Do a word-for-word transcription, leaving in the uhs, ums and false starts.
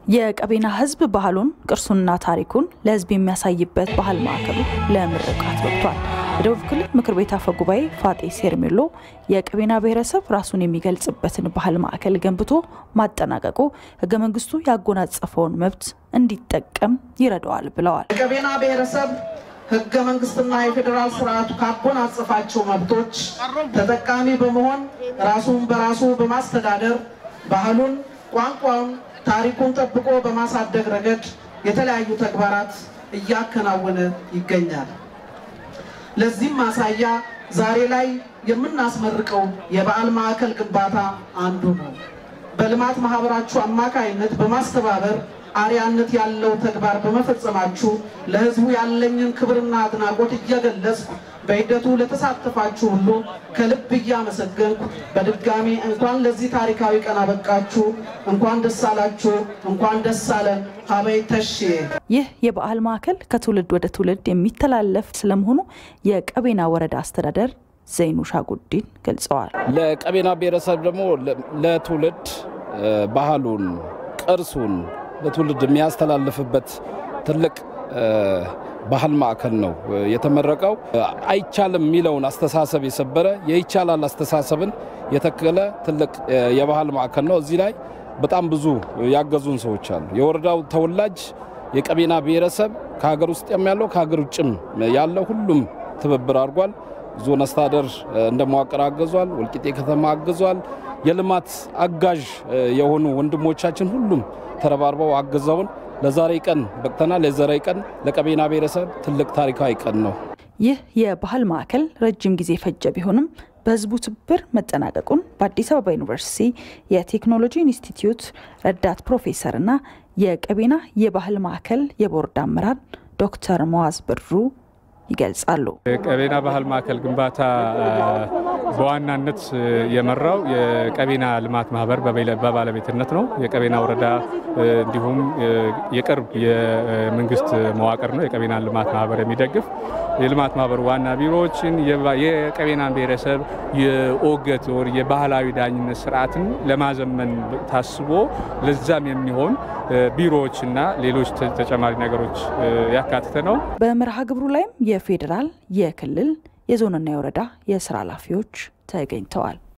የቀቤና ህዝብ ባህሉን ቅርሱንና ታሪኩን ለህዝብ የሚያሳይበት ባህል ማዕከሉ ለምርቃት ወጥቷል። የደቡብ ክልል ምክር ቤት አፈ ጉባኤ ፋጤ ሴርሜሎ የቀቤና ብሔረሰብ ራሱን የሚገልጽበትን ባህል ማዕከል ገንብቶ ማጠናቀቁ ህገ መንግስቱ ያጎናጸፈውን መብት እንዲጠቀም ይረዳዋል ብለዋል። የቀቤና ብሔረሰብ ህገ መንግስትና የፌደራል ስርዓቱ ካጎናጸፋቸው መብቶች ተጠቃሚ በመሆን ራሱን በራሱ በማስተዳደር ባህሉን ቋንቋውን ታሪኩን ጠብቆ በማሳደግ ረገድ የተለያዩ ተግባራት እያከናወነ ይገኛል። ለዚህም ማሳያ ዛሬ ላይ የምናስመርቀው የበዓል ማዕከል ግንባታ አንዱ ነው። በልማት ማህበራችሁ አማካይነት በማስተባበር አሪያነት ያለው ተግባር በመፈጸማችሁ ለህዝቡ ያለኝን ክብርና አድናቆት እየገለጽኩ በሂደቱ ለተሳተፋችሁ ሁሉ ከልብ እያመሰገንኩ በድጋሚ እንኳን ለዚህ ታሪካዊ ቀን አበቃችሁ፣ እንኳን ደስ አላችሁ፣ እንኳን ደስ አለን። ሀበይ ተሽ ይህ የበዓል ማዕከል ከትውልድ ወደ ትውልድ የሚተላለፍ ስለመሆኑ የቀቤና ወረዳ አስተዳደር ዘይኑ ሻጉዲን ገልጸዋል። ለቀቤና ብሔረሰብ ደግሞ ለትውልድ ባህሉን ቅርሱን ለትውልድ የሚያስተላልፍበት ትልቅ ባህል ማዕከል ነው የተመረቀው። አይቻልም የሚለውን አስተሳሰብ የሰበረ የይቻላል አስተሳሰብን የተከለ ትልቅ የባህል ማዕከል ነው። እዚህ ላይ በጣም ብዙ ያገዙን ሰዎች አሉ። የወረዳው ተወላጅ የቀቤና ብሔረሰብ ከሀገር ውስጥ ያለው ከሀገር ውጭም ያለው ሁሉም ትብብር አድርጓል። ዞን አስተዳደር እንደማዋቀር አገዟል። ወልቂጤ ከተማ አገዟል። የልማት አጋዥ የሆኑ ወንድሞቻችን ሁሉም ተረባርበው አገዛውን ለዛሬ ቀን በቅተናል። ለዛሬ ቀን ለቀቤና ብሔረሰብ ትልቅ ታሪካዊ ቀን ነው። ይህ የባህል ማዕከል ረጅም ጊዜ ፈጀ ቢሆንም በህዝቡ ትብብር መጠናቀቁን በአዲስ አበባ ዩኒቨርሲቲ የቴክኖሎጂ ኢንስቲትዩት ረዳት ፕሮፌሰርና የቀቤና የባህል ማዕከል የቦርድ አመራር ዶክተር መዋዝ ብሩ ይገልጻሉ። የቀቤና ባህል ማዕከል ግንባታ በዋናነት የመራው የቀቤና ልማት ማህበር በባለቤትነት ነው። የቀቤና ወረዳ እንዲሁም የቅርብ የመንግስት መዋቅር ነው። የቀቤና ልማት ማህበር የሚደግፍ የልማት ማህበር ዋና ቢሮዎችን የቀቤና ብሔረሰብ የኦገት ወር የባህላዊ ዳኝነት ስርዓትን ለማዘመን ታስቦ ለዛም የሚሆን ቢሮዎችና ሌሎች ተጨማሪ ነገሮች ያካተተ ነው። በመርሃ ግብሩ ላይም የፌደራል የክልል የዞንና የወረዳ የስራ ኃላፊዎች ተገኝተዋል።